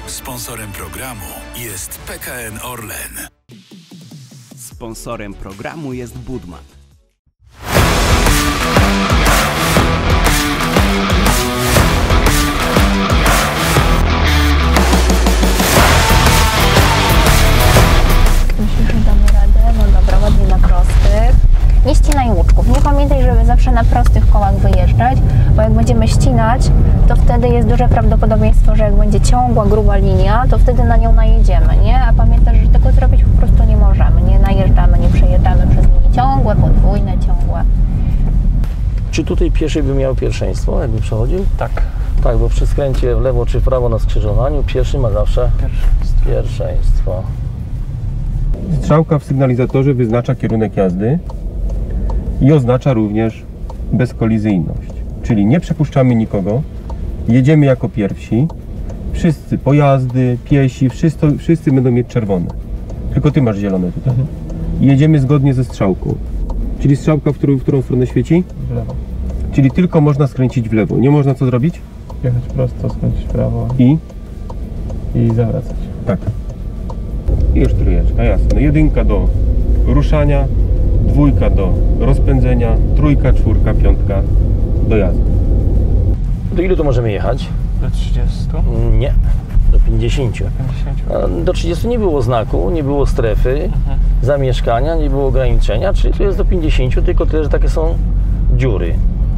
Sponsorem programu jest PKN Orlen. Sponsorem programu jest Budman. Myślisz, że damy radę? No dobra, ładnie na prostych. Nie ścinaj łuczków. Nie pamiętaj, żeby zawsze na prostych kołach wyjeżdżać, bo jak będziemy ścinać, to wtedy jest duże prawdopodobieństwo, że jak będzie ciągła, gruba linia, to wtedy na nią najedziemy, nie? A pamiętaj, że tego zrobić po prostu nie możemy. Nie najeżdżamy, nie przejeżdżamy przez linie ciągłe, podwójne, ciągłe. Czy tutaj pieszy by miał pierwszeństwo, jakby przechodził? Tak. Tak, bo przy skręcie w lewo czy w prawo na skrzyżowaniu pieszy ma zawsze pierwszeństwo. Strzałka w sygnalizatorze wyznacza kierunek jazdy i oznacza również bezkolizyjność. Czyli nie przepuszczamy nikogo, jedziemy jako pierwsi, wszyscy pojazdy, piesi, wszyscy będą mieć czerwone. Tylko ty masz zielone tutaj. I jedziemy zgodnie ze strzałką. Czyli strzałka w którą stronę świeci? W lewo. Czyli tylko można skręcić w lewo. Nie można co zrobić? Jechać prosto, skręcić w prawo I zawracać. tak. I już trójeczka, jasne. Jedynka do ruszania, dwójka do rozpędzenia, trójka, czwórka, piątka do jazdy. Do ilu to możemy jechać? Do 30? Nie, do 50. 50. A do 30 nie było znaku, nie było strefy zamieszkania, nie było ograniczenia, czyli tu jest do 50, tylko tyle, że takie są dziury.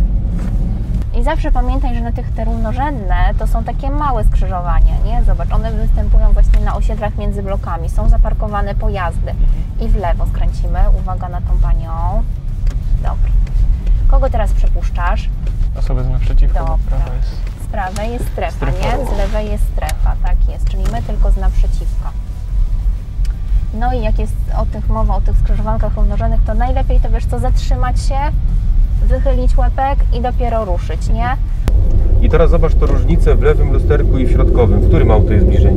I zawsze pamiętaj, że na tych te równorzędne to są takie małe skrzyżowania, nie? Zobacz, one występują właśnie na osiedlach między blokami, są zaparkowane pojazdy. I w lewo skręcimy, uwaga na tą panią. Dobra. Kogo teraz przepuszczasz? Osoby z naprzeciwko, bo Dobra. prawa jest... Z prawej jest strefa, Strefa. nie? Z lewej jest strefa, tak jest, czyli my tylko z naprzeciwka. No i jak jest mowa o tych skrzyżowankach równorzędnych, to najlepiej to wiesz co, zatrzymać się, wychylić łepek i dopiero ruszyć, nie? I teraz zobacz tę różnicę w lewym lusterku i w środkowym. W którym auto jest bliżej?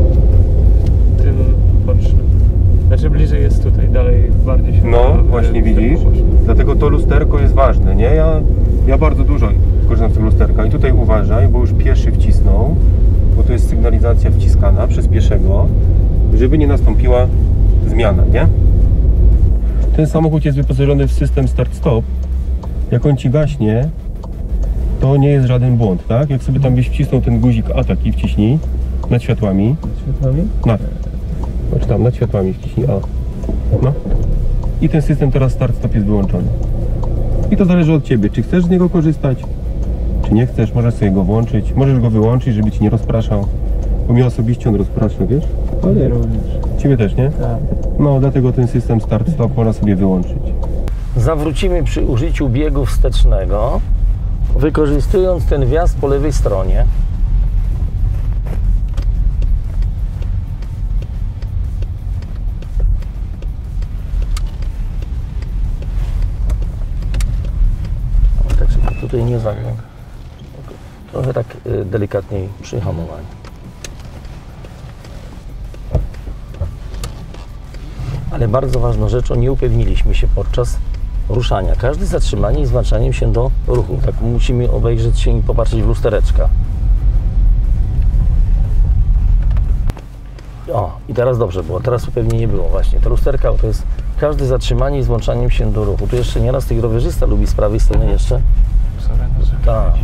Tym bocznym. Znaczy bliżej jest tutaj, dalej bardziej się... No, właśnie widzisz? Dlatego to lusterko jest ważne, nie? Ja bardzo dużo korzystam z tego lusterka i tutaj uważaj, bo już pieszy wcisnął, bo to jest sygnalizacja wciskana przez pieszego, żeby nie nastąpiła zmiana, nie? Ten samochód jest wyposażony w system start-stop. Jak on ci gaśnie, to nie jest żaden błąd, tak? Jak sobie tam byś wcisnął ten guzik A taki, wciśnij nad światłami. Światłami? Znaczy tam, nad światłami wciśnij A. No. I ten system teraz start-stop jest wyłączony. I to zależy od ciebie, czy chcesz z niego korzystać, czy nie chcesz. Możesz sobie go włączyć, możesz go wyłączyć, żeby ci nie rozpraszał. Bo mnie osobiście on rozprasza, wiesz? Ale również. Ciebie też, nie? Tak. No, dlatego ten system start-stop można sobie wyłączyć. Zawrócimy przy użyciu biegu wstecznego, wykorzystując ten wjazd po lewej stronie. Tak, żeby tutaj nie zagrał. Trochę tak delikatniej przy hamowaniu. Ale bardzo ważną rzeczą, nie upewniliśmy się podczas ruszania. Każde zatrzymanie jest włączaniem się do ruchu. Tak musimy obejrzeć się i popatrzeć w lustereczka. O, i teraz dobrze było, teraz upewnienie było właśnie. To lusterka to jest każde zatrzymanie z włączaniem się do ruchu. Tu jeszcze nieraz tych rowerzysta lubi z prawej strony jeszcze. Tak.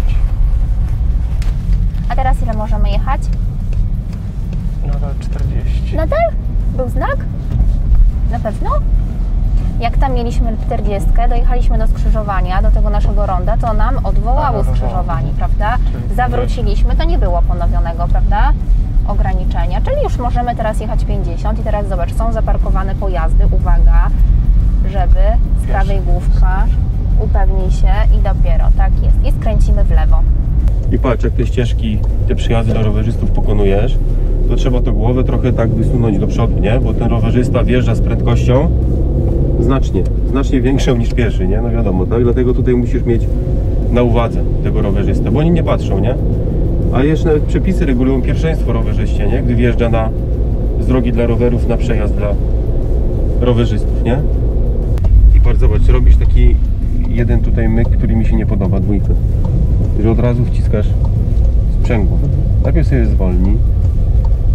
A teraz ile możemy jechać? Nadal 40. Nadal? Był znak? Na pewno? Jak tam mieliśmy 40, dojechaliśmy do skrzyżowania, do tego naszego ronda, to nam odwołało skrzyżowanie, prawda? Zawróciliśmy, to nie było ponowionego, prawda? Ograniczenia, czyli już możemy teraz jechać 50 i teraz zobacz, są zaparkowane pojazdy, uwaga, żeby z prawej główka upewnij się i dopiero, tak jest, i skręcimy w lewo. I patrz, jak te ścieżki, te przyjazdy dla rowerzystów pokonujesz, to trzeba to głowę trochę tak wysunąć do przodu, nie? Bo ten rowerzysta wjeżdża z prędkością znacznie większą niż pieszy, nie? No wiadomo, tak? Dlatego tutaj musisz mieć na uwadze tego rowerzystę, bo oni nie patrzą, nie? A jeszcze nawet przepisy regulują pierwszeństwo rowerzyście, nie? Gdy wjeżdża z drogi dla rowerów na przejazd dla rowerzystów, nie? I patrz, zobacz, robisz taki jeden tutaj myk, który mi się nie podoba, dwójkę. Że od razu wciskasz sprzęgło. Najpierw sobie zwolnij,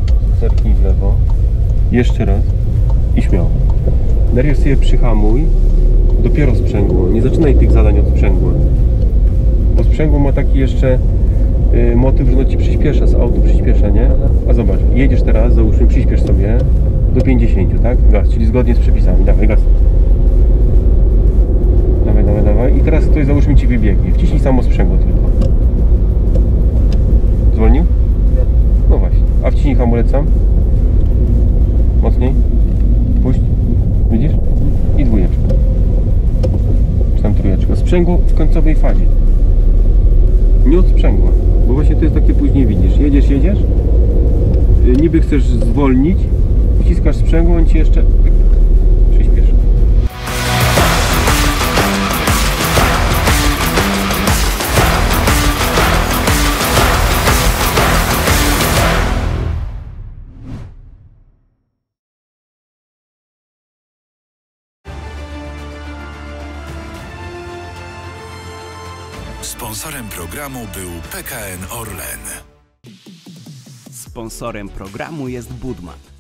zerknij w lewo. Jeszcze raz. I śmiało. Najpierw sobie przyhamuj. Dopiero sprzęgło. Nie zaczynaj tych zadań od sprzęgła. Bo sprzęgło ma taki jeszcze motyw, że ono ci przyspiesza, z auto przyspiesza, nie? A zobacz, jedziesz teraz, załóżmy, przyspiesz sobie do 50, tak? Gaz, czyli zgodnie z przepisami. Dawaj, gaz. Dawaj, dawaj, dawaj. I teraz ktoś, załóżmy, ci wybiegnie. Wciśnij samo sprzęgło tylko. Zwolnił? No właśnie. A wciśnij hamulec sam. Mocniej. Puść. Widzisz? I dwójeczka. Czy tam trójeczka. Sprzęgło w końcowej fazie. Nie od sprzęgła. Bo właśnie to jest takie później widzisz. Jedziesz. Niby chcesz zwolnić. Wciskasz sprzęgło, on ci jeszcze przyspieszy. Sponsorem programu był PKN Orlen. Sponsorem programu jest Budman.